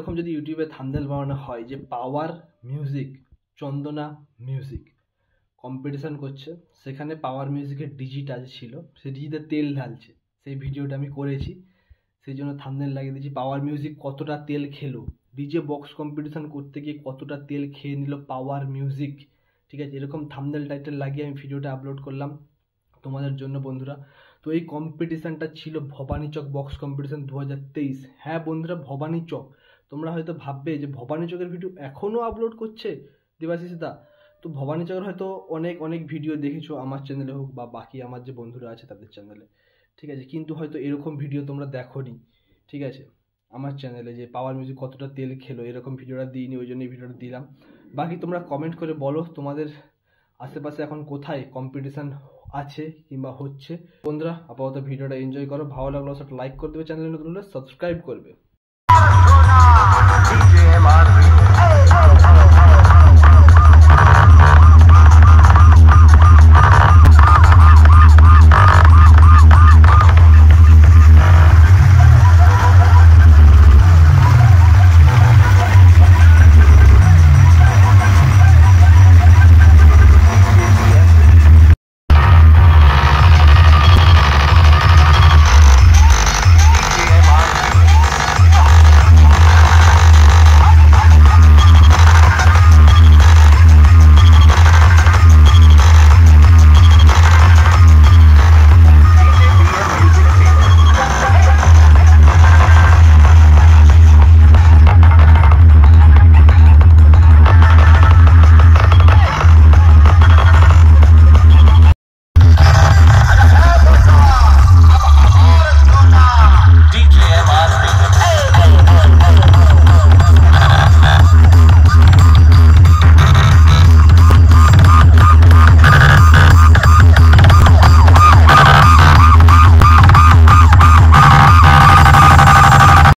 এরকম যদি ইউটিউবে থাম্বনেল বানানো হয় যে Power Music, Chandana Music competition করছে, সেখানে পাওয়ার মিউজিকের ডিজিটা যে ছিল সেই ডিজিতে তেল ঢালছে, সেই ভিডিওটা আমি করেছি, সেই জন্য থাম্বনেল লাগিয়ে দিয়েছি পাওয়ার মিউজিক কতটা তেল খেলো, ডিজে বক্স কম্পিটিশান করতে গিয়ে কতটা তেল খেয়ে নিল পাওয়ার মিউজিক। ঠিক আছে, এরকম থাম্বনেল টাইটেল লাগিয়ে আমি ভিডিওটা আপলোড করলাম তোমাদের জন্য বন্ধুরা। তো এই কম্পিটিশানটা ছিল ভবানী চক বক্স কম্পিটিশান 2023। হ্যাঁ বন্ধুরা, ভবানী চক। তোমরা হয়তো ভাববে যে ভবানী চকের ভিডিও এখনও আপলোড করছে দেবাশিস দা। তো ভবানী চকের হয়তো অনেক অনেক ভিডিও দেখেছো আমার চ্যানেলে হোক বা বাকি আমার যে বন্ধুরা আছে তাদের চ্যানেলে, ঠিক আছে, কিন্তু হয়তো এরকম ভিডিও তোমরা দেখোনি। ঠিক আছে, আমার চ্যানেলে যে পাওয়ার মিউজিক কতটা তেল খেলো এরকম ভিডিওটা দিইনি, ওই জন্য এই ভিডিওটা দিলাম। বাকি তোমরা কমেন্ট করে বলো তোমাদের আশেপাশে এখন কোথায় কম্পিটিশান আছে কিংবা হচ্ছে। বন্ধুরা আপাতত ভিডিওটা এনজয় করো, ভালো লাগলো সেটা লাইক করে দেবে, চ্যানেলে নতুন হলে সাবস্ক্রাইব করবে।